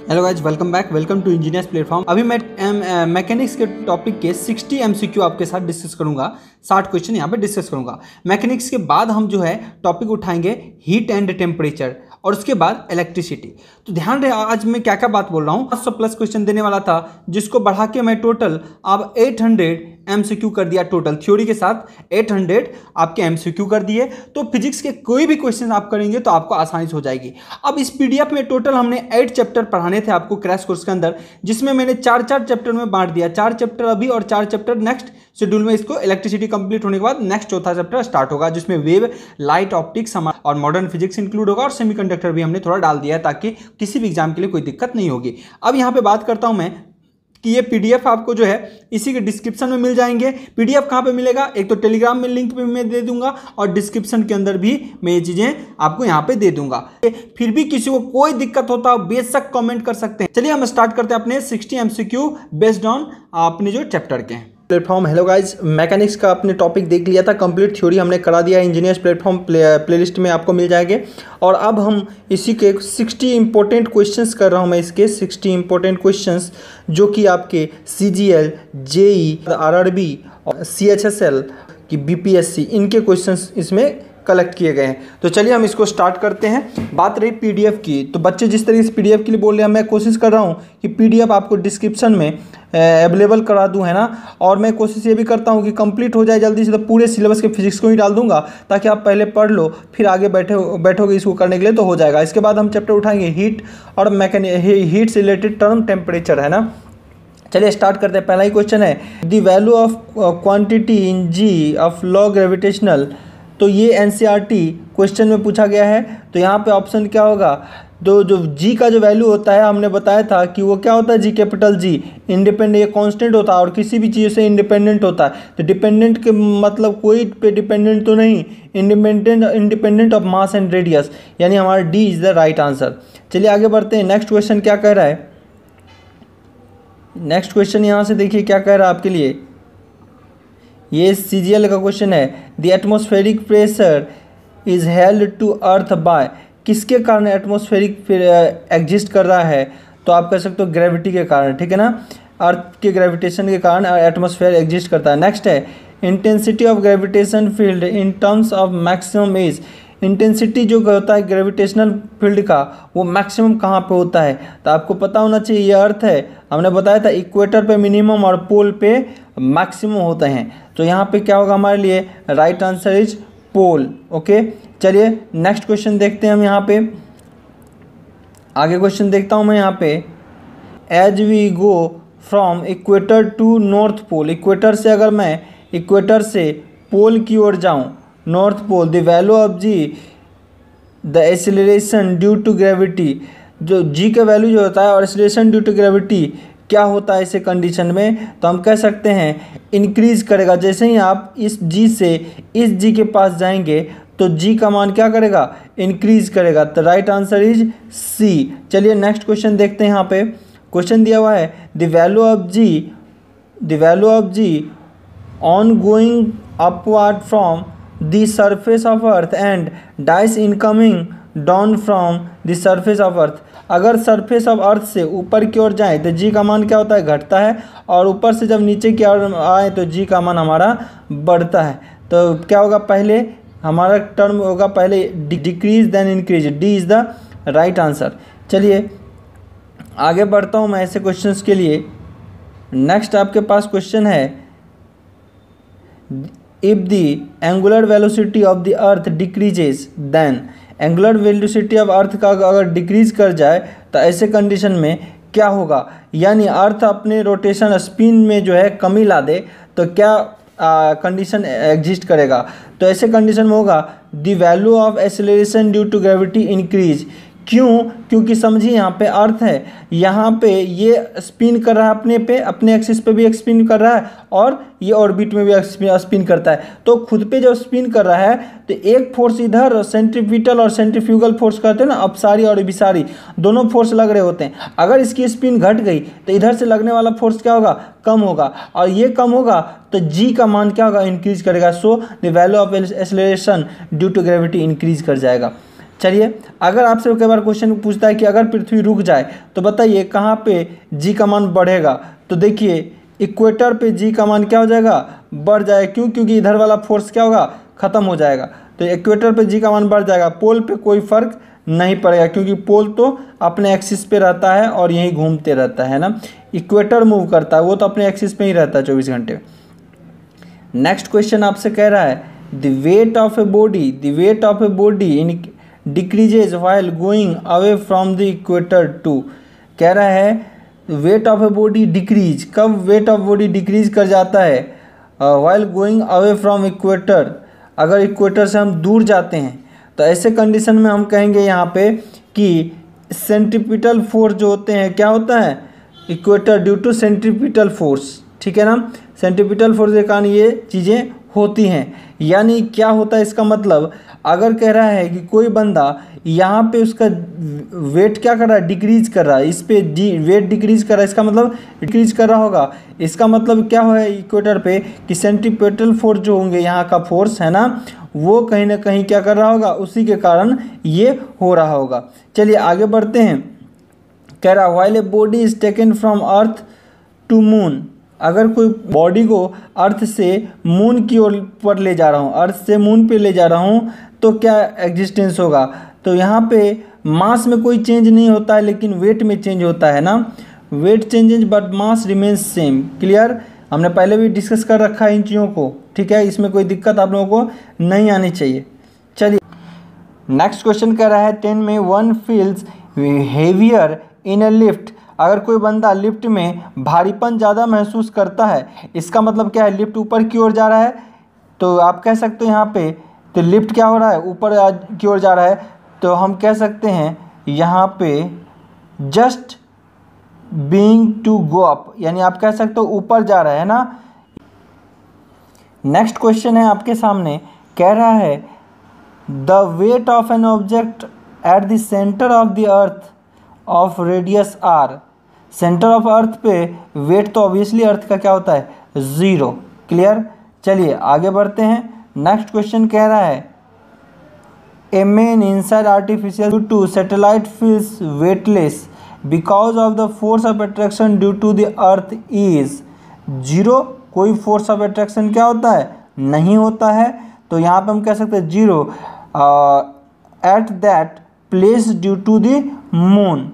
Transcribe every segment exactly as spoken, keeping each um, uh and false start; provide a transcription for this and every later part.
Hello guys, welcome back welcome to engineers platform. अभी मैं mechanics के टॉपिक के साठ एमसीक्यू आपके साथ डिस्कस करूंगा। साठ क्वेश्चन यहाँ पे डिस्कस करूंगा। मैकेनिक्स के बाद हम जो है टॉपिक उठाएंगे हीट एंड टेम्परेचर और उसके बाद इलेक्ट्रिसिटी। तो ध्यान रहे आज मैं क्या क्या बात बोल रहा हूँ। पाँच सौ प्लस क्वेश्चन देने वाला था जिसको बढ़ा के मैं टोटल अब आठ सौ एमसीक्यू कर दिया। टोटल थ्योरी के साथ आठ सौ आपके एमसीक्यू कर दिए। तो फिजिक्स के कोई भी क्वेश्चन आप करेंगे तो आपको आसानी से हो जाएगी। अब इस पीडीएफ में टोटल हमने आठ चैप्टर पढ़ाने थे आपको क्रैश कोर्स के अंदर, जिसमें मैंने चार चार चैप्टर में बांट दिया। चार चैप्टर अभी और चार चैप्टर नेक्स्ट शेड्यूल में। इसको इलेक्ट्रिसिटी कंप्लीट होने के बाद नेक्स्ट चौथा चैप्टर स्टार्ट होगा, जिसमें वेव, लाइट, ऑप्टिक्स और मॉडर्न फिजिक्स इंक्लूड होगा और सेमीकंडक्टर भी हमने थोड़ा डाल दिया है ताकि किसी भी एग्जाम के लिए कोई दिक्कत नहीं होगी। अब यहाँ पे बात करता हूं मैं कि ये पीडीएफ आपको जो है इसी के डिस्क्रिप्शन में मिल जाएंगे। पीडीएफ कहाँ पे मिलेगा? एक तो टेलीग्राम में लिंक पे मैं दे दूंगा और डिस्क्रिप्शन के अंदर भी मैं ये चीज़ें आपको यहाँ पे दे दूंगा। फिर भी किसी को कोई दिक्कत होता है बेशक कमेंट कर सकते हैं। चलिए हम स्टार्ट करते हैं अपने साठ एमसीक्यू बेस्ड ऑन अपने जो चैप्टर के प्लेटफॉर्म। हेलो गाइज, मैकेनिक्स का अपने टॉपिक देख लिया था, कंप्लीट थ्योरी हमने करा दिया। इंजीनियर्स प्लेटफॉर्म प्ले प्लेलिस्ट में आपको मिल जाएंगे। और अब हम इसी के साठ इंपॉर्टेंट क्वेश्चंस कर रहा हूं मैं, इसके साठ इंपॉर्टेंट क्वेश्चंस जो कि आपके सीजीएल, जेई, आरआरबी और सीएचएसएल की बीपीएससी इनके क्वेश्चंस इसमें कलेक्ट किए गए हैं। तो चलिए हम इसको स्टार्ट करते हैं। बात रही पीडीएफ की, तो बच्चे जिस तरीके से पीडीएफ के लिए बोल रहे हैं, मैं कोशिश कर रहा हूं कि पीडीएफ आपको डिस्क्रिप्शन में अवेलेबल करा दूं, है ना। और मैं कोशिश ये भी करता हूं कि कंप्लीट हो जाए जल्दी से, तो पूरे सिलेबस के फिजिक्स को ही डाल दूंगा ताकि आप पहले पढ़ लो, फिर आगे बैठे बैठोगे इसको करने के लिए तो हो जाएगा। इसके बाद हम चैप्टर उठाएंगे हीट और मैकेनिक, हीट से रिलेटेड टर्म टेम्परेचर, है ना। चलिए स्टार्ट करते हैं। पहला ही क्वेश्चन है the value of quantity in G of law gravitational. तो ये एनसीईआरटी क्वेश्चन में पूछा गया है। तो यहाँ पे ऑप्शन क्या होगा? तो जो जी का जो वैल्यू होता है हमने बताया था कि वो क्या होता है, जी कैपिटल जी इंडिपेंडेंट, ये कांस्टेंट होता है और किसी भी चीज़ से इंडिपेंडेंट होता है। तो डिपेंडेंट के मतलब कोई पे डिपेंडेंट तो नहीं, independent independent of mass and radius, यानी हमारा D is the right answer. चलिए आगे बढ़ते हैं। नेक्स्ट क्वेश्चन क्या कह रहा है? नेक्स्ट क्वेश्चन यहाँ से देखिए क्या कह रहा है आपके लिए। ये सीजीएल का क्वेश्चन है। The atmospheric pressure is held to earth by. किसके कारण एटमॉस्फेरिक एग्जिस्ट कर रहा है? तो आप कह सकते हो ग्रेविटी के कारण, ठीक है ना। अर्थ के ग्रेविटेशन के कारण एटमॉस्फेयर एग्जिस्ट करता है। नेक्स्ट है intensity of gravitation field in terms of maximum age. Intensity जो होता है ग्रेविटेशनल फील्ड का वो मैक्सिमम कहाँ पे होता है? तो आपको पता होना चाहिए, ये अर्थ है, हमने बताया था इक्वेटर पे मिनिमम और पोल पे मैक्सिमम होते हैं। तो यहाँ पे क्या होगा हमारे लिए? Right answer is pole. Okay, चलिए नेक्स्ट क्वेश्चन देखते हैं हम। यहाँ पे आगे क्वेश्चन देखता हूँ मैं यहाँ पे। As we go from equator to north pole, equator से अगर मैं इक्वेटर से पोल की ओर जाऊँ, north pole, the value of G the acceleration due to gravity. जो जी का वैल्यू जो होता है और एक्सीलरेशन ड्यू टू ग्रेविटी क्या होता है ऐसे कंडीशन में? तो हम कह सकते हैं इंक्रीज करेगा। जैसे ही आप इस जी से इस जी के पास जाएंगे तो जी का मान क्या करेगा? इंक्रीज करेगा। तो राइट आंसर इज सी। चलिए नेक्स्ट क्वेश्चन देखते हैं। यहाँ पे क्वेश्चन दिया हुआ है the value of G the value of G on going upward from the surface of earth and dice incoming down from the surface of earth. अगर surface of अर्थ से ऊपर की ओर जाए तो जी का मान क्या होता है? घटता है। और ऊपर से जब नीचे की ओर आए तो जी का मान हमारा बढ़ता है। तो क्या होगा? पहले हमारा टर्म होगा पहले decrease then increase. D is the right answer. चलिए आगे बढ़ता हूँ मैं ऐसे क्वेश्चंस के लिए। नेक्स्ट आपके पास क्वेश्चन है if the angular velocity of the earth decreases then. Angular velocity of earth का अगर डिक्रीज कर जाए तो ऐसे कंडीशन में क्या होगा? यानी अर्थ अपने रोटेशन स्पिन में जो है कमी ला दे तो क्या कंडीशन एग्जिस्ट करेगा? तो ऐसे कंडीशन में होगा the value of acceleration due to gravity increase. क्यों? क्योंकि समझिए यहाँ पे अर्थ है, यहाँ पे ये स्पिन कर रहा है अपने पे, अपने एक्सिस पे भी एक स्पिन कर रहा है और ये ऑर्बिट में भी स्पिन करता है। तो खुद पे जब स्पिन कर रहा है तो एक फोर्स इधर सेंट्रीपिटल और सेंट्रीफ्यूगल फोर्स कहते हैं ना, अपसारी और विसारी, दोनों फोर्स लग रहे होते हैं। अगर इसकी स्पिन घट गई तो इधर से लगने वाला फोर्स क्या होगा? कम होगा। और ये कम होगा तो जी का मान क्या होगा? इंक्रीज करेगा। So the value of acceleration due to gravity increase कर जाएगा। चलिए, अगर आपसे कई बार क्वेश्चन पूछता है कि अगर पृथ्वी रुक जाए तो बताइए कहाँ पे जी का मान बढ़ेगा, तो देखिए इक्वेटर पे जी का मान क्या हो जाएगा, बढ़ जाएगा। क्यों? क्योंकि इधर वाला फोर्स क्या होगा, ख़त्म हो जाएगा, तो इक्वेटर पे जी का मान बढ़ जाएगा। पोल पे कोई फर्क नहीं पड़ेगा क्योंकि पोल तो अपने एक्सिस पे रहता है और यहीं घूमते रहता है ना, इक्वेटर मूव करता है, वो तो अपने एक्सिस पे ही रहता है चौबीस घंटे। नेक्स्ट क्वेश्चन आपसे कह रहा है the weight of a body the weight of a body in decreases while going away from the equator to, कह रहा है weight of a body decrease, कब वेट ऑफ बॉडी डिक्रीज कर जाता है, while going away from equator, अगर equator से हम दूर जाते हैं तो ऐसे कंडीशन में हम कहेंगे यहाँ पे कि सेंट्रीपिटल फोर्स जो होते हैं क्या होता है, equator due to centripetal force, ठीक है ना, सेंट्रीपिटल फोर्स के कारण ये चीज़ें होती हैं। यानी क्या होता है इसका मतलब, अगर कह रहा है कि कोई बंदा यहाँ पे उसका वेट क्या कर रहा है, डिक्रीज कर रहा है, इस पे डी वेट डिक्रीज कर रहा है, इसका मतलब डिक्रीज कर रहा होगा, इसका मतलब क्या है इक्वेटर पे कि सेंट्रीपिटल फोर्स जो होंगे यहाँ का फोर्स है ना, वो कहीं ना कहीं क्या कर रहा होगा, उसी के कारण ये हो रहा होगा। चलिए आगे बढ़ते हैं, कह रहा while a body is taken from earth to moon, अगर कोई बॉडी को अर्थ से मून की ओर पर ले जा रहा हूँ, अर्थ से मून पे ले जा रहा हूँ, तो क्या एग्जिस्टेंस होगा, तो यहाँ पे मास में कोई चेंज नहीं होता है लेकिन वेट में चेंज होता है ना, weight changes but mass remains same. Clear, हमने पहले भी डिस्कस कर रखा है इन चीज़ों को, ठीक है, इसमें कोई दिक्कत आप लोगों को नहीं आनी चाहिए। चलिए नेक्स्ट क्वेश्चन कह रहा है टेन में one feels heavier in a lift, अगर कोई बंदा लिफ्ट में भारीपन ज़्यादा महसूस करता है, इसका मतलब क्या है, लिफ्ट ऊपर की ओर जा रहा है, तो आप कह सकते हो यहाँ पे तो लिफ्ट क्या हो रहा है, ऊपर की ओर जा रहा है, तो हम कह सकते हैं यहाँ पे just being to go up, यानी आप कह सकते हो ऊपर जा रहा है ना। नेक्स्ट क्वेश्चन है आपके सामने, कह रहा है the weight of an object at the centre of the earth of radius R, centre of earth पे वेट तो ऑब्वियसली अर्थ का क्या होता है, ज़ीरो। क्लियर, चलिए आगे बढ़ते हैं। नेक्स्ट क्वेश्चन कह रहा है a man inside artificial to satellite feels weightless because of the force of attraction due to the earth is zero, कोई फोर्स ऑफ अट्रैक्शन क्या होता है, नहीं होता है, तो यहाँ पे हम कह सकते हैं zero at that place due to the moon,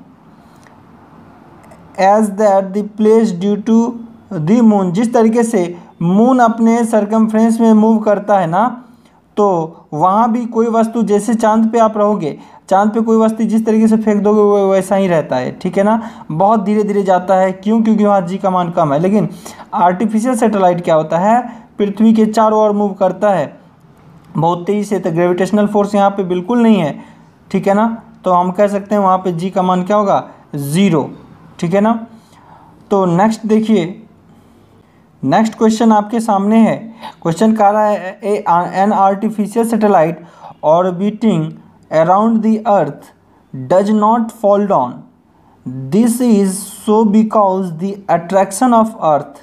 as that the place due to the moon, जिस तरीके से मून अपने सरकमफ्रेंस में मूव करता है ना, तो वहाँ भी कोई वस्तु, जैसे चांद पे आप रहोगे, चांद पे कोई वस्तु जिस तरीके से फेंक दोगे वो वैसा ही रहता है, ठीक है ना, बहुत धीरे धीरे जाता है, क्यों, क्योंकि वहाँ जी का मान कम है। लेकिन आर्टिफिशियल सैटेलाइट क्या होता है, पृथ्वी के चारों ओर मूव करता है बहुत तेज़ी से, तो ग्रेविटेशनल फोर्स यहाँ पे बिल्कुल नहीं है, ठीक है ना, तो हम कह सकते हैं वहाँ पे जी का मान क्या होगा, ज़ीरो, ठीक है ना। तो नेक्स्ट देखिए, नेक्स्ट क्वेश्चन आपके सामने है, क्वेश्चन कह रहा है an artificial satellite orbiting around the earth does not fall down, this is so because the attraction of earth,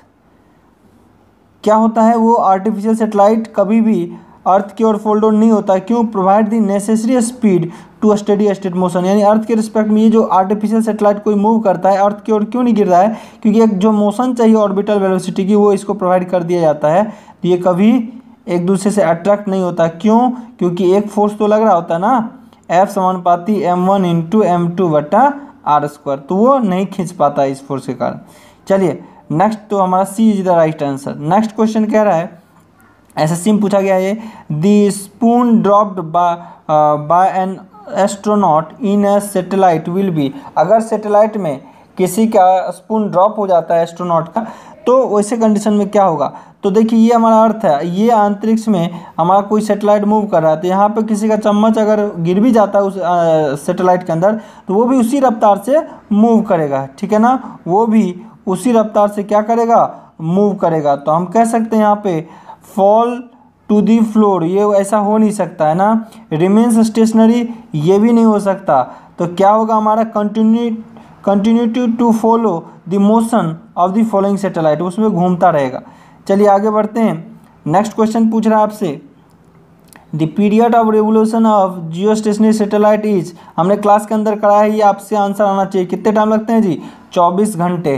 क्या होता है, वो आर्टिफिशियल सैटेलाइट कभी भी अर्थ की ओर फोल्ड डाउन नहीं होता, क्यों, provide the necessary speed to study state motion, यानी अर्थ के रिस्पेक्ट में ये जो आर्टिफिशियल सैटेलाइट कोई मूव करता है अर्थ की ओर क्यों नहीं गिर रहा है, क्योंकि एक जो मोशन चाहिए ऑर्बिटल वेलोसिटी की वो इसको प्रोवाइड कर दिया जाता है, तो ये कभी एक दूसरे से अट्रैक्ट नहीं होता, क्यों, क्योंकि एक फोर्स तो लग रहा होता है ना, एफ समानुपाती M one into M two बटा आर स्क्वायर, तो वो नहीं खींच पाता इस फोर्स के कारण। चलिए नेक्स्ट, तो हमारा C is the right answer. Next question कह रहा है, एसएससी में पूछा गया है, the spoon dropped by an astronaut in a satellite will be, अगर सैटेलाइट में किसी का स्पून ड्रॉप हो जाता है एस्ट्रोनॉट का, तो वैसे कंडीशन में क्या होगा, तो देखिए ये हमारा अर्थ है, ये अंतरिक्ष में हमारा कोई सैटेलाइट मूव कर रहा है, तो यहाँ पे किसी का चम्मच अगर गिर भी जाता है उस सैटेलाइट के अंदर, तो वो भी उसी रफ्तार से मूव करेगा, ठीक है ना, वो भी उसी रफ्तार से क्या करेगा, मूव करेगा। तो हम कह सकते हैं यहाँ पे फॉल टू दी फ्लोर, ये ऐसा हो नहीं सकता है ना, रिमेन्स स्टेशनरी, ये भी नहीं हो सकता, तो क्या होगा हमारा, continue continuity to follow the motion of the following satellite, उसमें घूमता रहेगा। चलिए आगे बढ़ते हैं। नेक्स्ट क्वेश्चन पूछ रहा है आपसे, the period of revolution of geostationary satellite is, हमने क्लास के अंदर कराया है, ये आपसे आंसर आना चाहिए। कितने टाइम लगते हैं जी? चौबीस घंटे।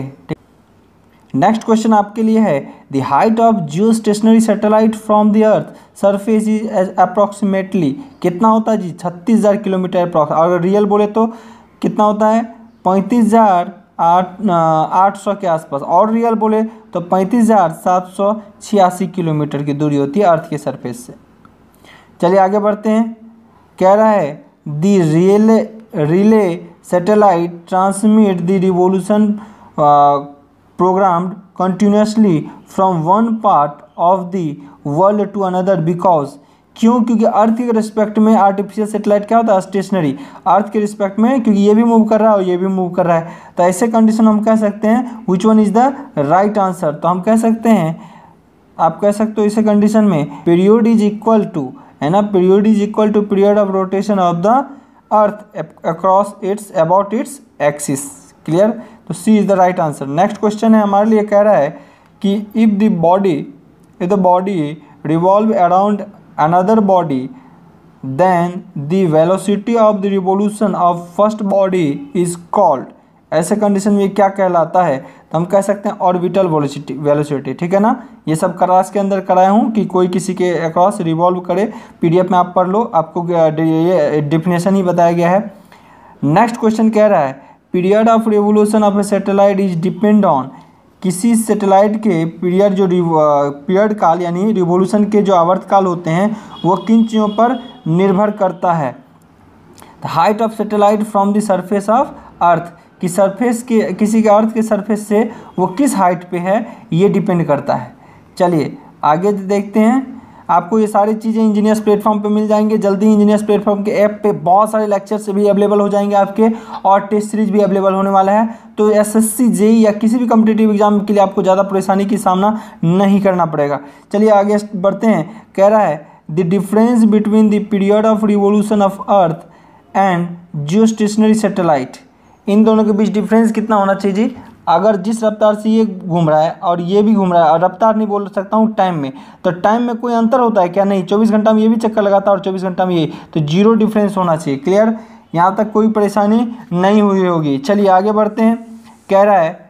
नेक्स्ट क्वेश्चन आपके लिए है the height of geostationary satellite from the earth surface is approximately, कितना होता है जी? छत्तीस हज़ार किलोमीटर अप्रॉक्स। और रियल बोले तो कितना होता है? पैंतीस हज़ार आठ आठ सौ के आसपास। और रियल बोले तो पैंतीस हज़ार सात सौ छियासी किलोमीटर की दूरी होती है अर्थ के सरफेस से। चलिए आगे बढ़ते हैं। कह रहा है the relay relay satellite transmit the revolution programmed continuously from one part of the world to another because, क्यों? क्योंकि अर्थ के रिस्पेक्ट में आर्टिफिशियल सैटेलाइट क्या होता है? स्टेशनरी। अर्थ के रिस्पेक्ट में क्योंकि ये भी मूव कर रहा है और ये भी मूव कर रहा है, तो ऐसे कंडीशन हम कह सकते हैं which one is the right answer. तो हम कह सकते हैं, आप कह सकते हो इसे कंडीशन में पीरियड इज इक्वल टू, है ना, period is equal to period of rotation of the earth across its about its axis. Clear? तो C is the right answer. Next question है हमारे लिए, कह रहा है कि if the body if the body revolve around another body then the velocity of the revolution of first body is called, ऐसे condition में क्या कहलाता है? तो हम कह सकते हैं ऑर्बिटल वेलोसिटी वेलोसिटी। ठीक है ना, ये सब क्लास के अंदर कराया हूँ कि कोई किसी के अक्रॉस रिवॉल्व करे, पीडीएफ में आप पढ़ लो, आपको ये डिफिनेशन ही बताया गया है। नेक्स्ट क्वेश्चन कह रहा है period of revolution of a satellite is depend on, किसी सैटेलाइट के पीरियड जो पीरियड काल यानी रिवोल्यूशन के जो आवर्तकाल होते हैं वो किन चीज़ों पर निर्भर करता है? The height of satellite from the surface of earth, कि सरफेस के किसी के अर्थ के सरफेस से वो किस हाइट पे है ये डिपेंड करता है। चलिए आगे देखते हैं। आपको ये सारी चीज़ें इंजीनियर्स प्लेटफॉर्म पे मिल जाएंगे जल्दी। इंजीनियर्स प्लेटफॉर्म के ऐप पे बहुत सारे लेक्चर्स भी अवेलेबल हो जाएंगे आपके, और टेस्ट सीरीज भी अवेलेबल होने वाला है। तो एसएससी जेई या किसी भी कॉम्पिटिटिव एग्जाम के लिए आपको ज़्यादा परेशानी की सामना नहीं करना पड़ेगा। चलिए आगे बढ़ते हैं। कह रहा है the difference between the period of revolution of earth and geostationary satellite, इन दोनों के बीच डिफरेंस कितना होना चाहिए जी? अगर जिस रफ्तार से ये घूम रहा है और ये भी घूम रहा है, और रफ्तार नहीं बोल सकता हूँ, टाइम में, तो टाइम में कोई अंतर होता है क्या? नहीं। चौबीस घंटा में ये भी चक्कर लगाता है और चौबीस घंटा में ये, तो जीरो डिफरेंस होना चाहिए। क्लियर? यहाँ तक कोई परेशानी नहीं हुई होगी। चलिए आगे बढ़ते हैं। कह रहा है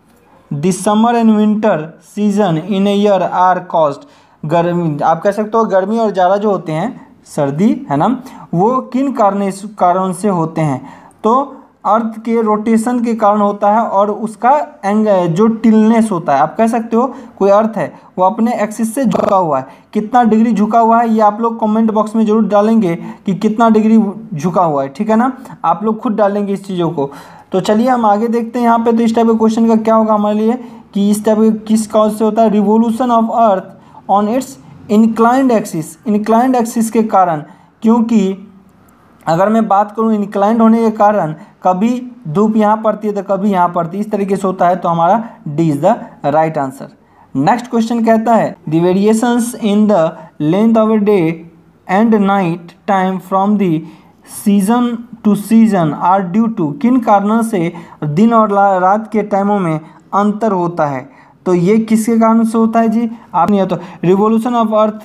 the summer and winter season in a year are caused, गर्मी, आप कह सकते हो गर्मी और जाड़ा जो होते हैं, सर्दी है ना, वो किन कारण कारण से होते हैं? तो अर्थ के रोटेशन के कारण होता है, और उसका एंग जो टिलनेस होता है, आप कह सकते हो कोई अर्थ है वो अपने एक्सिस से झुका हुआ है, कितना डिग्री झुका हुआ है ये आप लोग कमेंट बॉक्स में जरूर डालेंगे कि कितना डिग्री झुका हुआ है। ठीक है ना, आप लोग खुद डालेंगे इस चीज़ों को। तो चलिए हम आगे देखते हैं यहाँ पे। तो इस टाइप के क्वेश्चन का क्या होगा हमारे लिए कि इस टाइप के किस कॉज से होता है? Revolution of earth on its inclined axis, inclined axis के कारण। क्योंकि अगर मैं बात करूं इंक्लाइंड होने के कारण, कभी धूप यहाँ पड़ती है तो कभी यहाँ पड़ती है, इस तरीके से होता है। तो हमारा D is the right answer. Next question कहता है the variations in the length of a day and night time from the season to season are due to, किन कारणों से दिन और रात के टाइमों में अंतर होता है? तो ये किसके कारण से होता है जी? आप नहीं, तो revolution of earth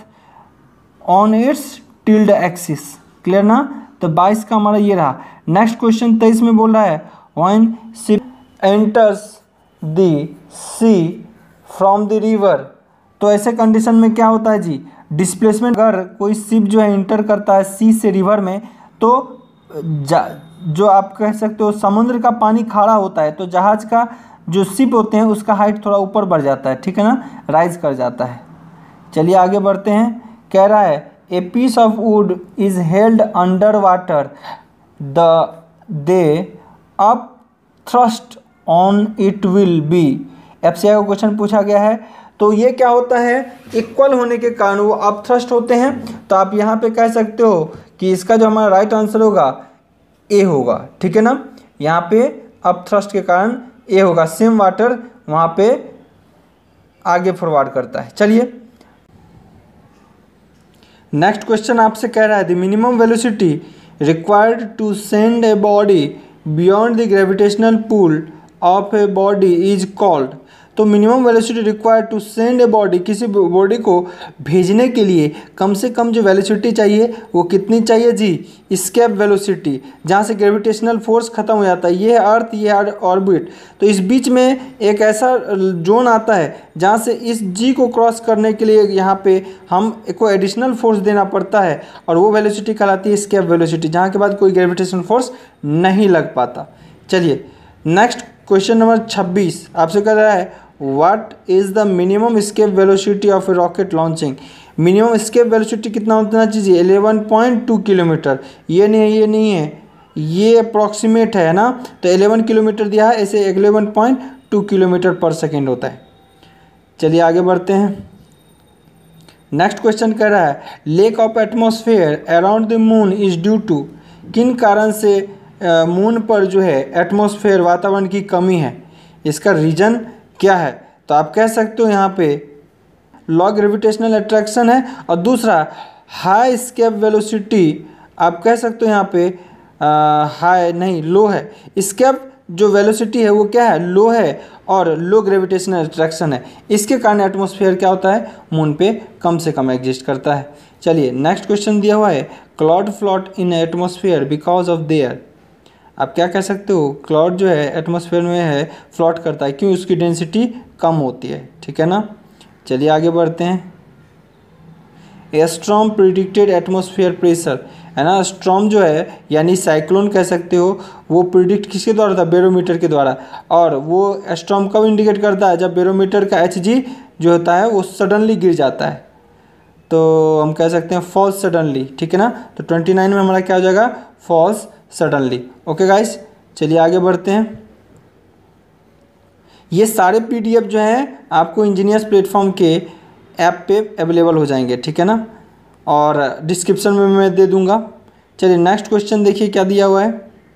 on its tilted axis. Clear ना? तो बाईस का हमारा ये रहा। नेक्स्ट क्वेश्चन तेईस में बोल रहा है when ship enters the sea from the river, तो ऐसे कंडीशन में क्या होता है जी? डिस्प्लेसमेंट। अगर कोई शिप जो है इंटर करता है सी से रिवर में, तो जो आप कह सकते हो समुद्र का पानी खारा होता है, तो जहाज का जो शिप होते हैं उसका हाइट थोड़ा ऊपर बढ़ जाता है। ठीक है ना, राइज कर जाता है। चलिए आगे बढ़ते हैं। कह रहा है A piece of wood is held under water. The they up thrust on it will be. FCI का क्वेश्चन पूछा गया है। तो ये क्या होता है? इक्वल होने के कारण वो अप थ्रस्ट होते हैं। तो आप यहाँ पे कह सकते हो कि इसका जो हमारा राइट आंसर होगा ए होगा। ठीक है ना, यहाँ पे अप थ्रस्ट के कारण ए होगा। सेम वाटर वहाँ पे आगे फॉरवर्ड करता है। चलिए नेक्स्ट क्वेश्चन आपसे कह रहा है the minimum velocity required to send a body beyond the gravitational pull of a body is called. तो minimum velocity required to send a body, किसी बॉडी को भेजने के लिए कम से कम जो वेलोसिटी चाहिए वो कितनी चाहिए जी, एस्केप वेलोसिटी, जहाँ से ग्रेविटेशनल फोर्स खत्म हो जाता है। ये है अर्थ, ये है ऑर्बिट, तो इस बीच में एक ऐसा जोन आता है जहाँ से इस जी को क्रॉस करने के लिए यहाँ पे हम को एडिशनल फोर्स देना पड़ता है, और वो वेलोसिटी कहलाती है एस्केप वेलोसिटी, जहाँ के बाद कोई ग्रेविटेशनल फोर्स नहीं लग पाता। चलिए नेक्स्ट क्वेश्चन नंबर छब्बीस आपसे कह रहा है what is the minimum escape velocity of a rocket launching. Minimum escape velocity कितना होना चाहिए, इलेवन पॉइंट टू किलोमीटर। ये नहीं है, ये नहीं है, ये अप्रॉक्सीमेट है ना, तो इलेवन किलोमीटर दिया है, ऐसे eleven point two kilometre per second होता है। चलिए आगे बढ़ते हैं। नेक्स्ट क्वेश्चन कह रहा है lack of atmosphere around the moon is due to, किन कारण से मून पर जो है एटमॉस्फेयर वातावरण की कमी है, इसका रीजन क्या है। तो आप कह सकते हो यहाँ पे लॉ ग्रेविटेशनल अट्रैक्शन है, और दूसरा हाई एस्केप वेलोसिटी, आप कह सकते हो यहाँ पे हाई नहीं लो है, एस्केप जो वेलोसिटी है वो क्या है, लो है, और लो ग्रेविटेशनल अट्रैक्शन है, इसके कारण एटमॉस्फेयर क्या होता है, मून पे कम से कम एग्जिस्ट करता है। चलिए नेक्स्ट क्वेश्चन दिया हुआ है cloud float in atmosphere because of their, आप क्या कह सकते हो, क्लाउड जो है एटमॉस्फेयर में है फ्लोट करता है, क्यों, उसकी डेंसिटी कम होती है, ठीक है ना। चलिए आगे बढ़ते हैं। A storm predicted atmosphere pressure, है ना, स्टॉर्म जो है यानी साइक्लोन कह सकते हो, वो प्रिडिक्ट किसके द्वारा था, बैरोमीटर के द्वारा, और वो स्टॉर्म कब इंडिकेट करता है, जब बैरोमीटर का एच जी जो होता है वो सडनली गिर जाता है, तो हम कह सकते हैं फॉल्स सडनली, ठीक है ना। तो ट्वेंटी नाइन में हमारा क्या हो जाएगा, फॉल्स सडनली। ओके गाइस, चलिए आगे बढ़ते हैं। ये सारे पीडीएफ जो हैं आपको इंजीनियर्स प्लेटफॉर्म के ऐप पे अवेलेबल हो जाएंगे, ठीक है ना, और डिस्क्रिप्शन में मैं दे दूंगा। चलिए नेक्स्ट क्वेश्चन देखिए क्या दिया हुआ है,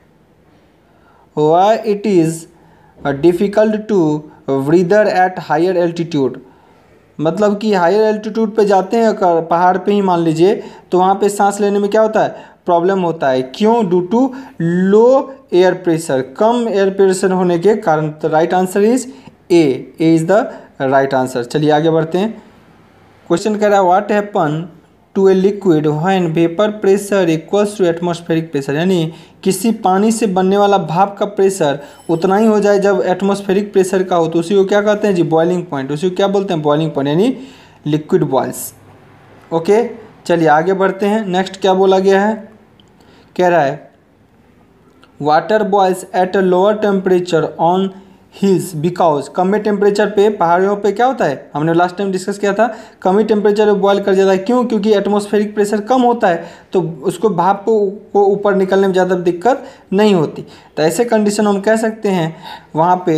why it is difficult to breather at higher altitude, मतलब कि हायर एल्टीट्यूड पे जाते हैं अगर पहाड़ पे ही मान लीजिए, तो वहाँ पे सांस लेने में क्या होता है, प्रॉब्लम होता है, क्यों, due to low air pressure, कम एयर प्रेशर होने के कारण। तो right answer is A, A is the right answer. चलिए आगे बढ़ते हैं। क्वेश्चन कह रहा है what happen to a liquid when vapour pressure equals to atmospheric pressure, यानी किसी पानी से बनने वाला भाप का प्रेशर उतना ही हो जाए जब एटमॉस्फेरिक प्रेशर का हो, तो उसी को क्या कहते हैं जी, बॉइलिंग पॉइंट, उसी को क्या बोलते हैं, बॉइलिंग पॉइंट, यानी लिक्विड बॉइल्स। ओके चलिए आगे बढ़ते हैं। नेक्स्ट क्या बोला गया है, कह रहा है water boils at a lower temperature on hills because, कम टेम्परेचर पे पहाड़ियों पे क्या होता है, हमने लास्ट टाइम डिस्कस किया था, कमी टेम्परेचर पे बॉयल कर जाता है, क्यों, क्योंकि एटमॉस्फेरिक प्रेशर कम होता है, तो उसको भाप को को ऊपर निकलने में ज़्यादा दिक्कत नहीं होती। तो ऐसे कंडीशन हम कह सकते हैं वहाँ पे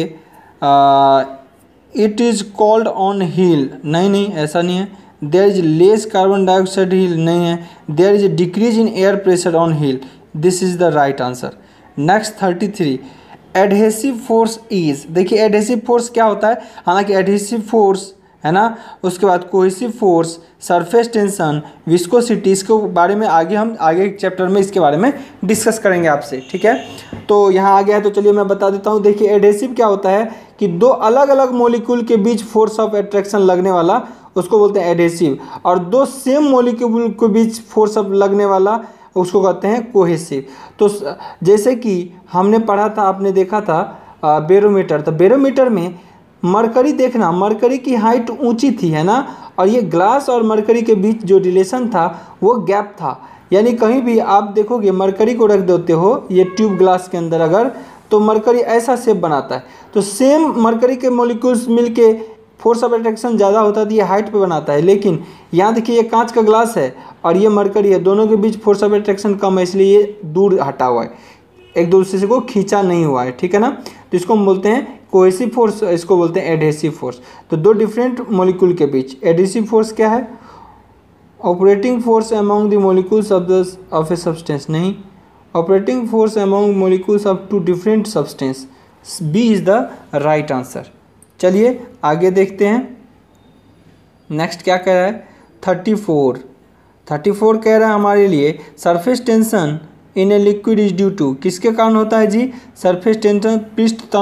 it is cold on hill, नहीं नहीं ऐसा नहीं है, there is less carbon dioxide hill, नहीं है, there is decrease in air pressure on hill, this is the right answer. Next thirty three adhesive force is, देखिए एडहेसिव फोर्स क्या होता है, हालांकि एडहेसिव फोर्स है ना, उसके बाद cohesive force, surface tension, viscosity, इसके बारे में आगे हम आगे चैप्टर में इसके बारे में डिस्कस करेंगे आपसे, ठीक है। तो यहाँ आ गया है, तो चलिए मैं बता देता हूँ। देखिए एडहेसिव क्या होता है कि दो अलग अलग मॉलिक्यूल के बीच फोर्स ऑफ अट्रैक्शन लगने वाला, उसको बोलते हैं एडहेसिव, और दो सेम मॉलिक्यूल के बीच फोर्स ऑफ लगने वाला उसको कहते हैं कोहेसिव। तो जैसे कि हमने पढ़ा था, आपने देखा था बैरोमीटर, तो बैरोमीटर में मरकरी देखना, मरकरी की हाइट ऊंची थी है ना, और ये ग्लास और मरकरी के बीच जो रिलेशन था वो गैप था, यानी कहीं भी आप देखोगे मरकरी को रख देते हो ये ट्यूब ग्लास के अंदर अगर, तो मरकरी ऐसा शेप बनाता है, तो सेम मरकरी के मॉलिक्यूल्स मिलके फोर्स ऑफ अट्रैक्शन ज़्यादा होता है, तो ये हाइट पे बनाता है। लेकिन यहाँ देखिए ये कांच का ग्लास है और ये मरकरी है, दोनों के बीच फोर्स ऑफ अट्रैक्शन कम है, इसलिए ये दूर हटा हुआ है, एक दूसरे को खींचा नहीं हुआ है, ठीक है ना। तो इसको हम बोलते हैं कोहेसिव फोर्स, इसको बोलते हैं एडहेसिव फोर्स। तो दो डिफरेंट मॉलिक्यूल के बीच एडहेसिव फोर्स क्या है, operating force among the molecules of the of a substance, नहीं, operating force among molecules of two different substance, B is the right answer. चलिए आगे देखते हैं। नेक्स्ट क्या कह रहा है, थर्टी फोर थर्टी फोर कह रहा है हमारे लिए surface tension in a liquid is due to, किसके कारण होता है जी, सरफेस टेंशन, पृष्ठ तनाव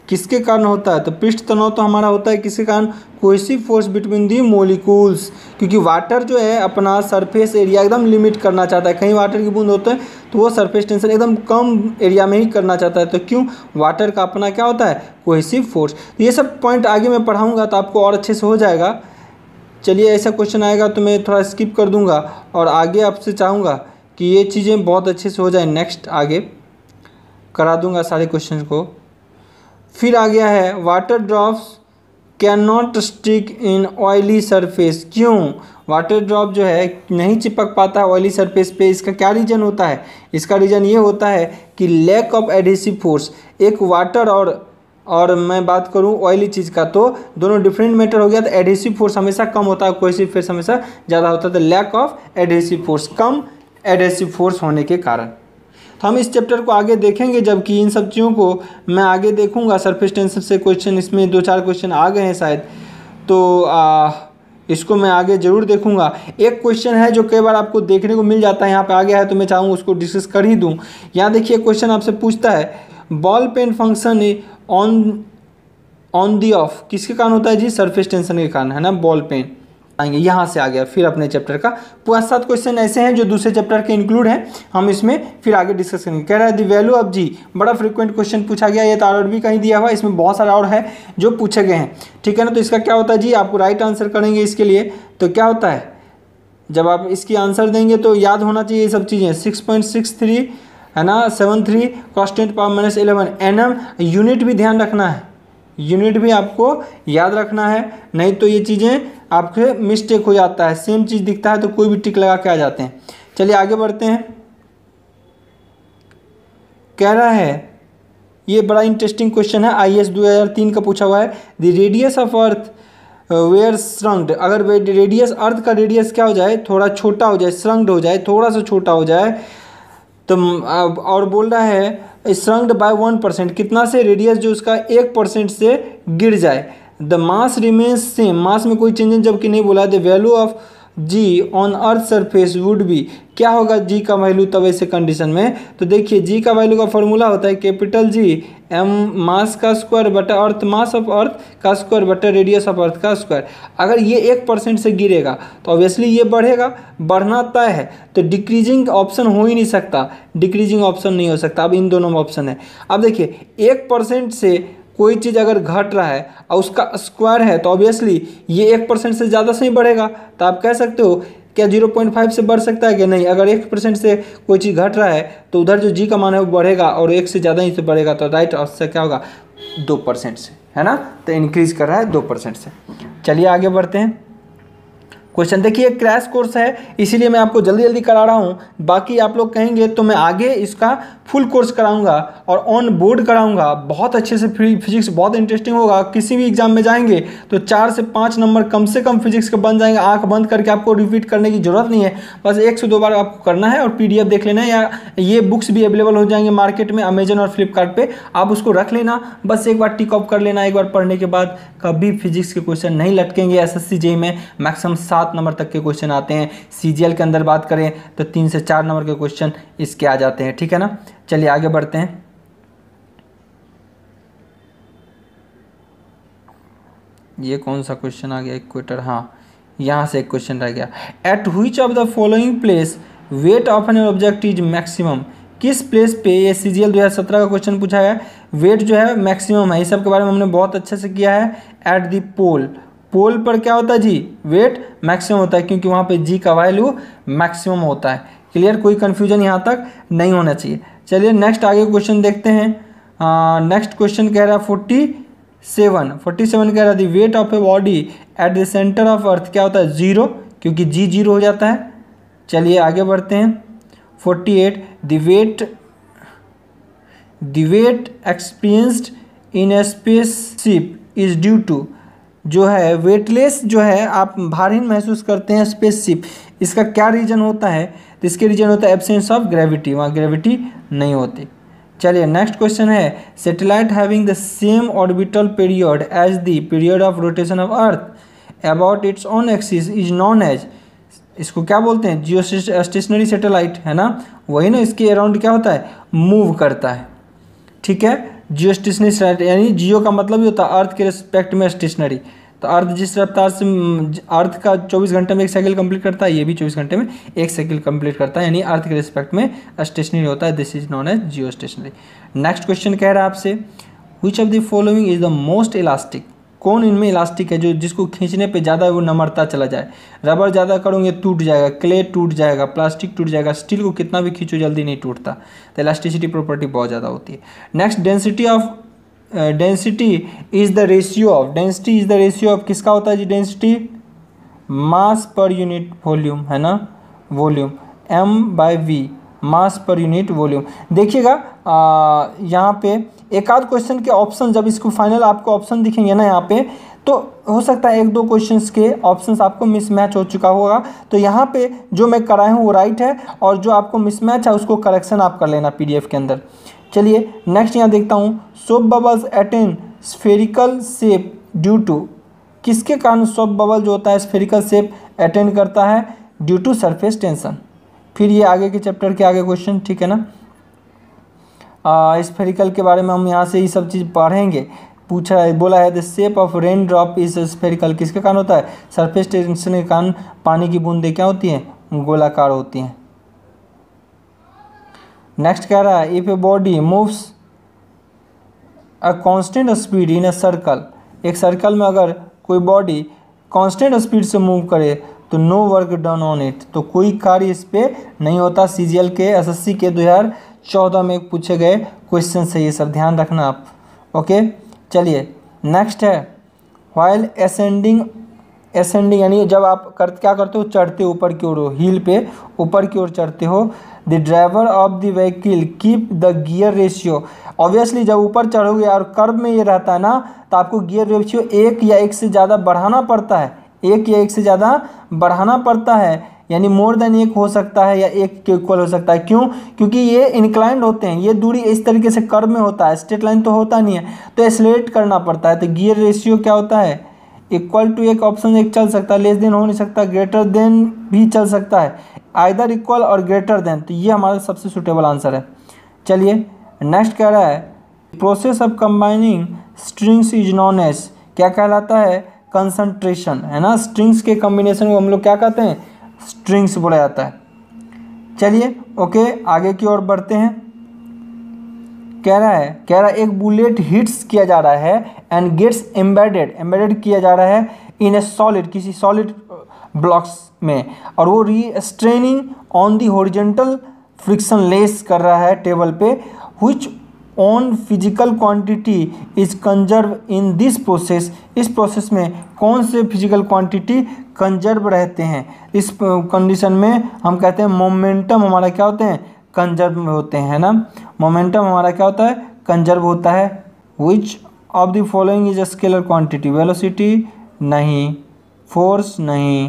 किसके कारण होता है? तो पृष्ठ तनाव तो हमारा होता है किसके कारण? Cohesive force between the molecules, क्योंकि वाटर जो है अपना सरफेस एरिया एकदम लिमिट करना चाहता है। कहीं वाटर की बूंद होते हैं तो वो सरफेस टेंशन एकदम कम एरिया में ही करना चाहता है। तो क्यों? वाटर का अपना क्या होता है? Cohesive force. ये सब पॉइंट आगे मैं पढ़ाऊँगा तो आपको और अच्छे से हो जाएगा। चलिए, ऐसा क्वेश्चन आएगा तो मैं थोड़ा स्किप कर दूंगा और आगे आपसे चाहूँगा कि ये चीज़ें बहुत अच्छे से हो जाए। नेक्स्ट आगे करा दूंगा सारे क्वेश्चन को। फिर आ गया है water drops can not stick in oily surface. क्यों वाटर ड्रॉप जो है नहीं चिपक पाता है ऑयली सरफेस पे? इसका क्या रीज़न होता है? इसका रीज़न ये होता है कि लैक ऑफ एडहेसिव फोर्स। एक वाटर और और मैं बात करूं ऑयली चीज़ का तो दोनों डिफरेंट मैटर हो गया, तो एडहेसिव फोर्स हमेशा कम होता है, कोहेसिव फोर्स हमेशा ज़्यादा होता है। तो लैक ऑफ एडहेसिव फोर्स, कम एडहेसिव फोर्स होने के कारण। तो हम इस चैप्टर को आगे देखेंगे, जबकि इन सब चीज़ों को मैं आगे देखूंगा। सरफेस टेंशन से क्वेश्चन इसमें दो चार क्वेश्चन आ गए हैं शायद, तो आ, इसको मैं आगे जरूर देखूंगा। एक क्वेश्चन है जो कई बार आपको देखने को मिल जाता है, यहाँ पे आ गया है तो मैं चाहूँगा उसको डिस्कस कर ही दूँ। यहाँ देखिए क्वेश्चन आपसे पूछता है ball pen function on on the of, किसके कारण होता है जी? सरफेस टेंशन के कारण, है ना। बॉल पेन आएंगे यहाँ से आ गया। फिर अपने चैप्टर का पाँच सात क्वेश्चन ऐसे हैं जो दूसरे चैप्टर के इंक्लूड हैं, हम इसमें फिर आगे डिस्कस करेंगे। कह रहा है द वैल्यू ऑफ जी, बड़ा फ्रीक्वेंट क्वेश्चन पूछा गया, ये तो और भी कहीं दिया हुआ, इसमें बहुत सारा और है जो पूछे गए हैं, ठीक है ना। तो इसका क्या होता है जी? आपको राइट आंसर करेंगे इसके लिए। तो क्या होता है जब आप इसकी आंसर देंगे तो याद होना चाहिए ये सब चीज़ें। सिक्स पॉइंट सिक्स थ्री है ना, seven three cross ten power minus eleven N M. Unit भी ध्यान रखना है, यूनिट भी आपको याद रखना है, नहीं तो ये चीज़ें आपके मिस्टेक हो जाता है। सेम चीज़ दिखता है तो कोई भी टिक लगा के आ जाते हैं। चलिए आगे बढ़ते हैं। कह रहा है ये बड़ा इंटरेस्टिंग क्वेश्चन है, आई एस दो हज़ार तीन का पूछा हुआ है। The radius of earth were shrunk, अगर रेडियस अर्थ का रेडियस क्या हो जाए? थोड़ा छोटा हो जाए, श्रंक्ड हो जाए, थोड़ा सा छोटा हो जाए, तो और बोल रहा है श्रंक्ड बाय वन परसेंट, कितना से? रेडियस जो उसका एक परसेंट से गिर जाए। The mass remains same, mass में कोई चेंज जबकि नहीं बोला। The value of G on earth surface would be, क्या होगा जी का वैल्यू तब ऐसे कंडीशन में? तो देखिए जी का वैल्यू का फॉर्मूला होता है कैपिटल जी एम मास का स्क्वायर बटा अर्थ मास ऑफ अर्थ का स्क्वायर बटा रेडियस ऑफ अर्थ का स्क्वायर। अगर ये एक परसेंट से गिरेगा तो ऑब्वियसली ये बढ़ेगा, बढ़ना तय है। तो डिक्रीजिंग ऑप्शन हो ही नहीं सकता, डिक्रीजिंग ऑप्शन नहीं हो सकता। अब इन दोनों में ऑप्शन है। अब देखिए एक परसेंट से कोई चीज़ अगर घट रहा है और उसका स्क्वायर है तो ऑब्वियसली ये एक परसेंट से ज़्यादा से ही बढ़ेगा। तो आप कह सकते हो क्या जीरो पॉइंट फाइव से बढ़ सकता है कि नहीं? अगर एक परसेंट से कोई चीज़ घट रहा है तो उधर जो जी का मान है वो बढ़ेगा और एक से ज़्यादा ही से बढ़ेगा। तो राइट आंसर क्या होगा? दो परसेंट से, है ना। तो इंक्रीज कर रहा है दो परसेंट से। चलिए आगे बढ़ते हैं। क्वेश्चन देखिए क्रैश कोर्स है इसीलिए मैं आपको जल्दी जल्दी करा रहा हूँ, बाकी आप लोग कहेंगे तो मैं आगे इसका फुल कोर्स कराऊंगा और ऑन बोर्ड कराऊंगा। बहुत अच्छे से फिजिक्स बहुत इंटरेस्टिंग होगा। किसी भी एग्जाम में जाएंगे तो चार से पाँच नंबर कम से कम फिजिक्स के बन जाएंगे। आंख बंद करके आपको रिपीट करने की जरूरत नहीं है, बस एक से दो बार आपको करना है और पीडीएफ देख लेना है, या ये बुक्स भी अवेलेबल हो जाएंगे मार्केट में अमेजन और फ्लिपकार्ट पे, आप उसको रख लेना। बस एक बार टिक ऑफ कर लेना, एक बार पढ़ने के बाद कभी फिजिक्स के क्वेश्चन नहीं लटकेंगे। एसएससी जेईई में मैक्सिमम सात नंबर तक के क्वेश्चन आते हैं। सीजीएल के अंदर बात करें तो तीन से चार नंबर के क्वेश्चन इसके आ जाते हैं, ठीक है ना। चलिए आगे बढ़ते हैं। ये कौन सा क्वेश्चन आ गया? इक्वेटर, हाँ यहाँ से एक क्वेश्चन रह गया। At which of the following place weight of an object is maximum, किस प्लेस पे? ये सीजीएल दो हज़ार सत्रह का क्वेश्चन पूछा है। वेट जो है मैक्सिमम है, इस सब के बारे में हमने बहुत अच्छे से किया है। एट द पोल, पोल पर क्या होता है जी? वेट मैक्सिमम होता है, क्योंकि वहाँ पे जी का वैल्यू मैक्सिमम होता है। क्लियर? कोई कंफ्यूजन यहाँ तक नहीं होना चाहिए। चलिए नेक्स्ट आगे क्वेश्चन देखते हैं। नेक्स्ट क्वेश्चन कह रहा है फोर्टी सेवन फोर्टी सेवन कह रहा है the weight of a body at the centre of earth क्या होता है? जीरो, क्योंकि जी जीरो हो जाता है। चलिए आगे बढ़ते हैं। Forty eight the weight the weight experienced in a spaceship is due to, जो है वेटलेस जो है आप भारहीन महसूस करते हैं स्पेसशिप, इसका क्या रीजन होता है? तो इसके रीजन होता है एब्सेंस ऑफ ग्रेविटी, वहाँ ग्रेविटी नहीं होती। चलिए नेक्स्ट क्वेश्चन है satellite having the same orbital period as the period of rotation of earth about its own axis is known as, इसको क्या बोलते हैं? जियो स्टेशनरी सैटेलाइट, है ना। वही ना, इसके अराउंड क्या होता है? मूव करता है, ठीक है। जियो स्टेशनरी यानी जियो का मतलब ही होता है अर्थ के रिस्पेक्ट में स्टेशनरी। तो अर्थ जिस रफ्तार से अर्थ का चौबीस घंटे में एक साइकिल कंप्लीट करता है, ये भी चौबीस घंटे में एक साइकिल कंप्लीट करता है, यानी अर्थ के रिस्पेक्ट में स्टेशनरी होता है। This is known as geo stationary. Next question कह रहा है आपसे, which of the following is the most elastic, कौन इनमें इलास्टिक है जो जिसको खींचने पे ज़्यादा वो नमरता चला जाए। रबर ज़्यादा करोगे टूट जाएगा, क्ले टूट जाएगा, प्लास्टिक टूट जाएगा, स्टील को कितना भी खींचो जल्दी नहीं टूटता। तो इलास्टिसिटी प्रॉपर्टी बहुत ज़्यादा होती है। Next, density of density is the ratio of, density is the ratio of किसका होता है जी डेंसिटी, मास पर यूनिट वॉल्यूम, है ना, volume, M by V, mass per unit volume. देखिएगा यहाँ पे एक आध क्वेश्चन के ऑप्शन, जब इसको फाइनल आपको ऑप्शन दिखेंगे ना यहाँ पे, तो हो सकता है एक दो क्वेश्चंस के ऑप्शंस आपको मिसमैच हो चुका होगा। तो यहाँ पे जो मैं कराया हूँ वो राइट है, और जो आपको मिसमैच है उसको करेक्शन आप कर लेना पीडीएफ के अंदर। चलिए नेक्स्ट यहाँ देखता हूँ, soap bubbles attain spherical shape due to, किसके कारण सोप बबल जो होता है स्फेरिकल शेप अटेंड करता है, ड्यू टू सरफेस टेंशन। फिर ये आगे के चैप्टर के आगे क्वेश्चन, ठीक है ना, स्फेरिकल के बारे में हम यहाँ से ये सब चीज़ पढ़ेंगे। पूछा है, बोला है the shape of rain drop is spherical, किसके कारण होता है, सरफेस टेंशन के कारण पानी की बूंदें क्या होती हैं, गोलाकार होती हैं। नेक्स्ट कह रहा है, if a body moves a constant speed in a circle, एक सर्कल में अगर कोई बॉडी कांस्टेंट स्पीड से मूव करे तो no work done on it, तो कोई कार्य इस पर नहीं होता। सीजीएल के एसएससी के दो हज़ार चौदह में पूछे गए क्वेश्चन से ये सब ध्यान रखना आप। ओके चलिए नेक्स्ट है, व्हाइल असेंडिंग, असेंडिंग यानी जब आप कर क्या करते हो, चढ़ते हो ऊपर की ओर, हील पे ऊपर की ओर चढ़ते हो। The driver of the vehicle keep the gear ratio, obviously जब ऊपर चढ़ोगे और कर्व में ये रहता है ना, तो आपको गियर रेशियो एक या एक से ज़्यादा बढ़ाना पड़ता है, एक या एक से ज़्यादा बढ़ाना पड़ता है, यानी मोर देन एक हो सकता है या एक के इक्वल हो सकता है। क्यों, क्योंकि ये इंक्लाइंड होते हैं, ये दूरी इस तरीके से कर्व में होता है, स्ट्रेट लाइन तो होता नहीं है, तो एक्सेलरेट करना पड़ता है। तो गियर रेशियो क्या होता है, इक्वल टू, एक ऑप्शन एक चल सकता है, लेस देन हो नहीं सकता, ग्रेटर देन भी चल सकता है, आइदर इक्वल और ग्रेटर देन, तो ये हमारा सबसे सुटेबल आंसर है। चलिए नेक्स्ट कह रहा है, process of combining strings is known as, क्या कहलाता है, कंसंट्रेशन, है ना, स्ट्रिंग्स के कॉम्बिनेशन को हम लोग क्या कहते हैं, स्ट्रिंग्स बोला जाता है। चलिए ओके आगे की ओर बढ़ते हैं। कह रहा है कह रहा है एक बुलेट हिट्स किया जा रहा है एंड गेट्स एम्बेडेड, एम्बेडेड किया जा रहा है इन ए सॉलिड, किसी सॉलिड ब्लॉक्स में, और वो restraining on the horizontal frictionless कर रहा है टेबल पे, which on physical quantity is conserve in this process, इस प्रोसेस में कौन से फिजिकल क्वांटिटी कंजर्व रहते हैं, इस कंडीशन में हम कहते हैं मोमेंटम हमारा क्या होते हैं, कंजर्व होते हैं, है ना, मोमेंटम हमारा क्या होता है, कंजर्व होता है। Which of the following is a scalar quantity, velocity नहीं, फोर्स नहीं,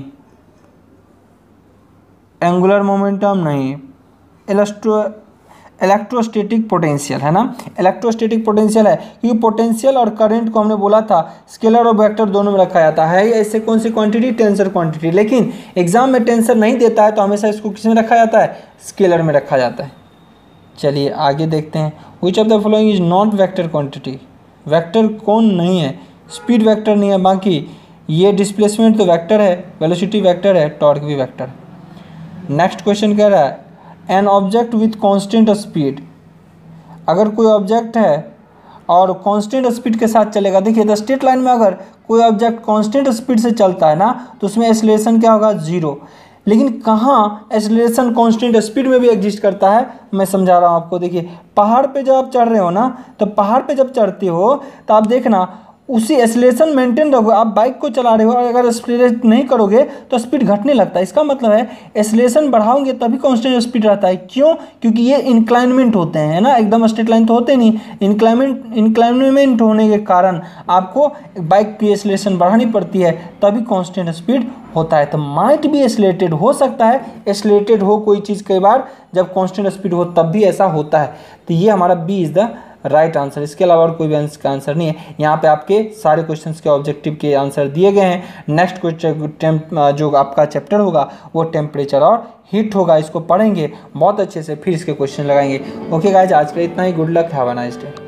एंगुलर मोमेंटम नहीं, इलेक्ट्रो इलेक्ट्रोस्टैटिक पोटेंशियल, है ना, इलेक्ट्रोस्टैटिक पोटेंशियल है, क्योंकि पोटेंशियल और करंट को हमने बोला था स्केलर और वेक्टर दोनों में रखा जाता है। ऐसे कौन सी क्वांटिटी, टेंसर क्वांटिटी, लेकिन एग्जाम में टेंसर नहीं देता है तो हमेशा इसको किस में रखा जाता है, स्केलर में रखा जाता है। चलिए आगे देखते हैं, which of the following is not vector quantity, vector कौन नहीं है, स्पीड वेक्टर नहीं है, बाकी ये डिस्प्लेसमेंट तो वेक्टर है, वेलोसिटी वेक्टर है, टॉर्क भी वेक्टर। नेक्स्ट क्वेश्चन कह रहा है, an object with constant speed, अगर कोई ऑब्जेक्ट है और कांस्टेंट स्पीड के साथ चलेगा, देखिए द स्ट्रेट लाइन में अगर कोई ऑब्जेक्ट कांस्टेंट स्पीड से चलता है ना, तो उसमें एक्सेलरेशन क्या होगा, जीरो। लेकिन कहाँ एक्सेलरेशन कांस्टेंट स्पीड में भी एग्जिस्ट करता है, मैं समझा रहा हूँ आपको। देखिए पहाड़ पे जब आप चढ़ रहे हो ना, तो पहाड़ पे जब चढ़ते हो तो आप देखना उसी एक्सेलरेशन मेंटेन रहोगे। आप बाइक को चला रहे हो और अगर एक्सेलरेट नहीं करोगे तो स्पीड घटने लगता है, इसका मतलब है एक्सेलरेशन बढ़ाओगे तभी कांस्टेंट स्पीड रहता है। क्यों, क्योंकि ये इंक्लाइनमेंट होते हैं, है ना, एकदम स्ट्रेट लाइन तो होते नहीं, इंक्लाइनमेंट इंक्लाइनमेंट होने के कारण आपको बाइक की एक्सेलरेशन बढ़ानी पड़ती है, तभी कांस्टेंट स्पीड होता है। तो माइट भी एक्सेलरेटेड हो सकता है, एक्सेलरेटेड हो कोई चीज़ कई बार जब कांस्टेंट स्पीड हो तब भी ऐसा होता है। तो ये हमारा B is the right answer, इसके अलावा और कोई भी इसका आंसर नहीं है। यहाँ पे आपके सारे क्वेश्चंस के ऑब्जेक्टिव के आंसर दिए गए हैं। नेक्स्ट क्वेश्चन जो आपका चैप्टर होगा वो टेम्परेचर और हीट होगा, इसको पढ़ेंगे बहुत अच्छे से, फिर इसके क्वेश्चन लगाएंगे। ओके गाइज, आज के लिए इतना ही, good luck, have a nice day.